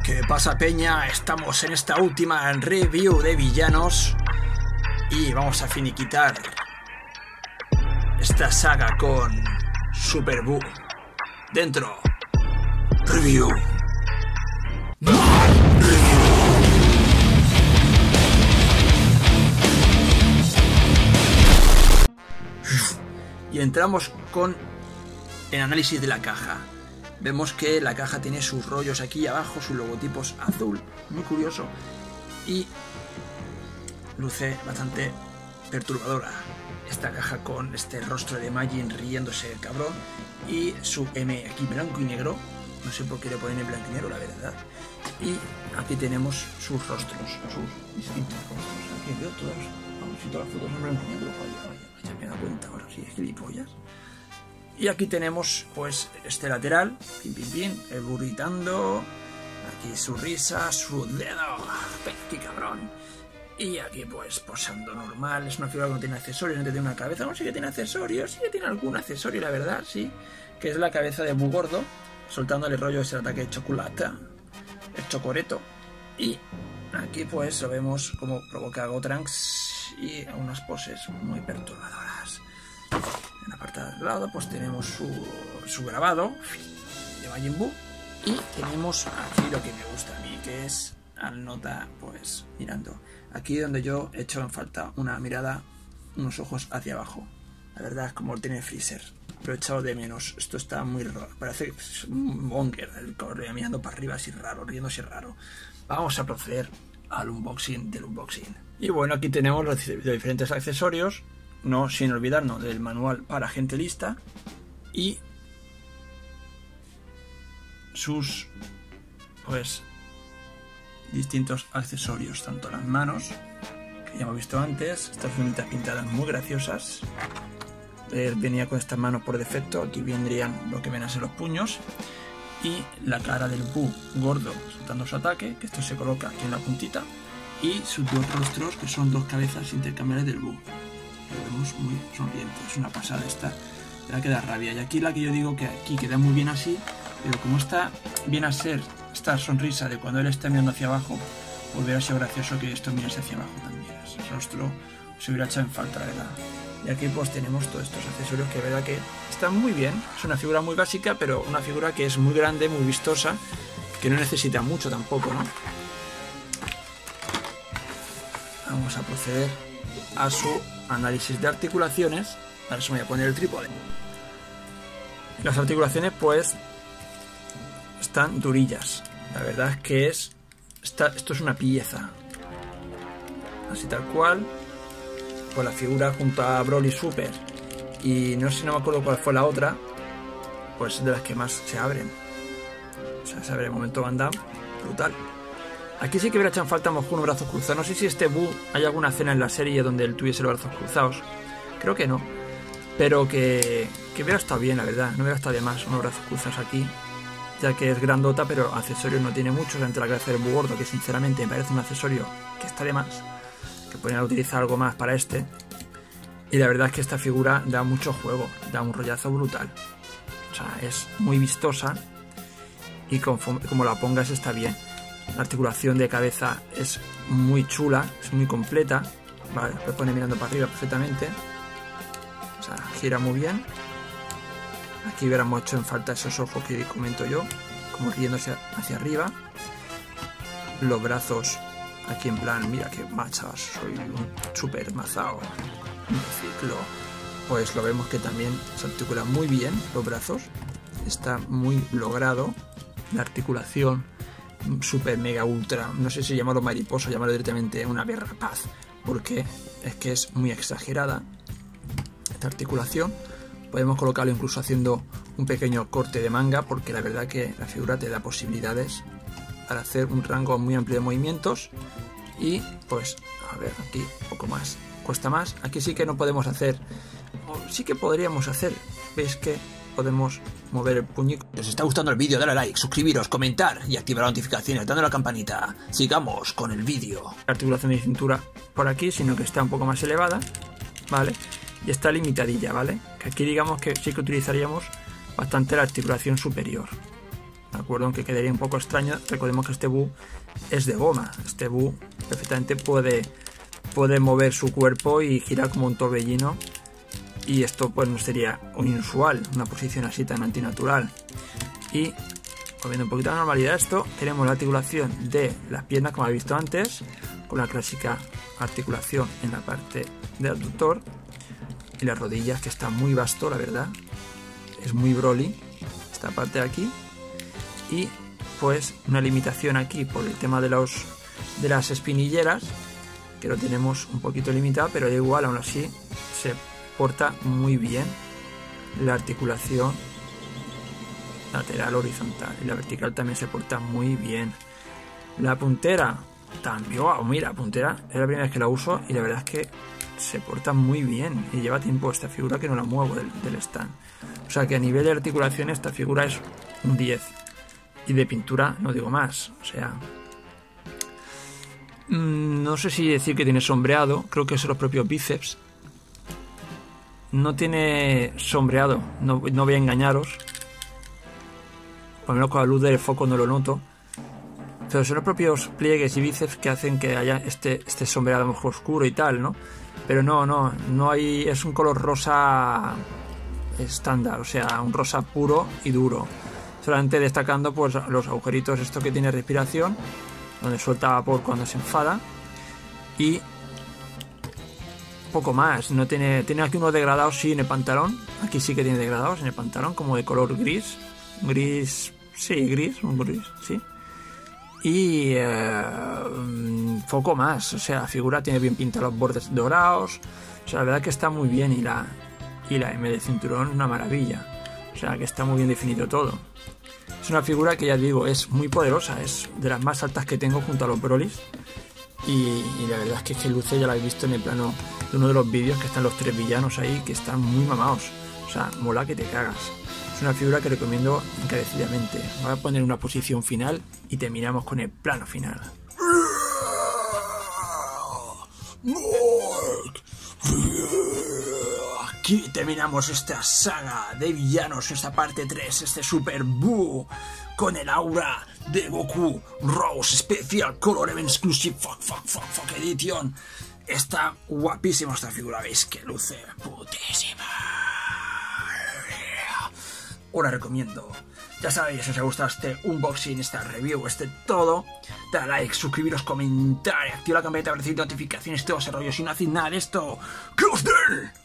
¿Qué pasa, peña? Estamos en esta última review de villanos y vamos a finiquitar esta saga con Super Buu. Dentro, review. Y entramos con el análisis de la caja. Vemos que la caja tiene sus rollos aquí abajo, sus logotipos azul, muy curioso, y luce bastante perturbadora esta caja con este rostro de Majin riéndose el cabrón y su M aquí blanco y negro. No sé por qué le ponen en blanco y negro, la verdad. Y aquí tenemos sus rostros, sus distintos rostros. Aquí veo todas, vamos, si todas las fotos son blanco y negro. Vaya, me he dado cuenta ahora, sí, es gilipollas. Y aquí tenemos pues este lateral, el burritando, aquí su risa, su dedo, qué cabrón. Y aquí pues posando normal, es una figura que no tiene accesorios, no tiene una cabeza, no sé que tiene accesorios, sí que tiene algún accesorio la verdad, sí, que es la cabeza de Buu gordo, soltándole rollo ese ataque de chocolate, el chocoreto. Y aquí pues lo vemos como provoca a Gotrunks y a unas poses muy perturbadoras. En la parte de lado pues tenemos su grabado de Majin Buu y tenemos aquí lo que me gusta a mí, que es al nota pues mirando aquí donde yo he hecho en falta una mirada, unos ojos hacia abajo. La verdad es como lo tiene Freezer, lo he echado de menos. Esto está muy raro, parece un monger, el corre mirando para arriba así raro, riéndose raro. Vamos a proceder al unboxing del unboxing. Y bueno, aquí tenemos los diferentes accesorios, no sin olvidarnos del manual para gente lista y sus pues distintos accesorios, tanto las manos, que ya hemos visto antes, estas bonitas pintadas muy graciosas. Venía con estas manos por defecto, aquí vendrían lo que ven a ser los puños, y la cara del Buu gordo soltando su ataque, que esto se coloca aquí en la puntita, y sus dos rostros, que son dos cabezas intercambiables del Buu. Lo vemos muy sonriente, es una pasada esta, la que da rabia. Y aquí la que yo digo que aquí queda muy bien así, pero como está viene a ser esta sonrisa de cuando él está mirando hacia abajo, pues hubiera sido gracioso que esto mirase hacia abajo también. Ese rostro se hubiera echado en falta, la verdad. Y aquí pues tenemos todos estos accesorios que verdad que están muy bien. Es una figura muy básica, pero una figura que es muy grande, muy vistosa, que no necesita mucho tampoco, ¿no? Vamos a proceder a su análisis de articulaciones. Para eso me voy a poner el trípode. Las articulaciones pues están durillas. La verdad es que esto es una pieza. Así tal cual. Pues la figura junto a Broly Super y no sé, no me acuerdo cuál fue la otra, pues de las que más se abren. O sea, se abre el momento Van Damme, brutal. Aquí sí que hubiera echado falta unos brazos cruzados. No sé si este Buu hay alguna escena en la serie donde él tuviese los brazos cruzados. Creo que no. Pero que hubiera estado bien, la verdad. No hubiera estado de más unos brazos cruzados aquí, ya que es grandota, pero accesorios no tiene muchos. Entre la cabeza del Buu gordo, que sinceramente me parece un accesorio que está de más, que podrían utilizar algo más para este. Y la verdad es que esta figura da mucho juego, da un rollazo brutal. O sea, es muy vistosa y como la pongas está bien. La articulación de cabeza es muy chula, es muy completa. Vale, lo pone mirando para arriba perfectamente. O sea, gira muy bien. Aquí hubiéramos hecho en falta esos ojos que comento yo, como riéndose hacia arriba. Los brazos aquí en plan, mira que machas, soy un super mazao, un ciclo. Pues lo vemos que también se articula muy bien los brazos. Está muy logrado. La articulación super mega ultra, no sé si llamarlo mariposa o llamarlo directamente una berrapaz, porque es que es muy exagerada esta articulación. Podemos colocarlo incluso haciendo un pequeño corte de manga, porque la verdad que la figura te da posibilidades para hacer un rango muy amplio de movimientos. Y pues a ver, aquí un poco más, cuesta más. Aquí sí que no podemos hacer, o sí que podríamos hacer, veis que podemos mover el puñico. Si os está gustando el vídeo, dale a like, suscribiros, comentar y activar las notificaciones dando a la campanita. Sigamos con el vídeo. La articulación de cintura por aquí, sino que está un poco más elevada, ¿vale? Y está limitadilla, ¿vale? Que aquí digamos que sí que utilizaríamos bastante la articulación superior, ¿de acuerdo? Aunque quedaría un poco extraño, recordemos que este Boo es de goma. Este Boo perfectamente puede mover su cuerpo y girar como un torbellino, y esto pues no sería inusual, una posición así tan antinatural. Y volviendo un poquito a la normalidad, esto tenemos la articulación de las piernas como habéis visto antes, con la clásica articulación en la parte del abductor, y las rodillas, que está muy vasto, la verdad, es muy Broly esta parte de aquí, y pues una limitación aquí por el tema de las espinilleras, que lo tenemos un poquito limitado, pero da igual, aún así se porta muy bien la articulación lateral horizontal, y la vertical también se porta muy bien. La puntera también, wow, mira, puntera es la primera vez que la uso y la verdad es que se porta muy bien, y lleva tiempo esta figura que no la muevo del stand. O sea que a nivel de articulación esta figura es un 10, y de pintura no digo más. O sea, no sé si decir que tiene sombreado, creo que son los propios bíceps. No tiene sombreado, no voy a engañaros, por lo menos con la luz del foco no lo noto, pero son los propios pliegues y bíceps que hacen que haya este sombreado a lo mejor oscuro y tal, ¿no? Pero no hay, es un color rosa estándar, o sea, un rosa puro y duro, solamente destacando pues los agujeritos, esto que tiene respiración, donde suelta vapor cuando se enfada, y poco más. No tiene aquí unos degradados, sí, en el pantalón, aquí sí que tiene degradados en el pantalón, como de color gris, un gris, sí, y poco más. O sea, la figura tiene bien pintados los bordes dorados, o sea, la verdad que está muy bien, y la M de cinturón una maravilla, o sea, que está muy bien definido todo. Es una figura que, ya digo, es muy poderosa, es de las más altas que tengo junto a los Brolys, y la verdad es que luce, ya lo habéis visto en el plano de uno de los vídeos, que están los 3 villanos ahí, que están muy mamados, o sea, mola que te cagas. Es una figura que recomiendo encarecidamente. Voy a poner una posición final y terminamos con el plano final. Aquí terminamos esta saga de villanos, esta parte 3, este Super Boo con el aura de Goku Rose Special Color Event Exclusive Fuck Edition. Está guapísima esta figura, veis que luce putísima. Os la recomiendo. Ya sabéis, si os ha gustado este unboxing, esta review, todo, dale like, suscribiros, comentar, activa la campanita para recibir notificaciones, todo ese rollo. Si no hacéis nada de esto, ¡que os den!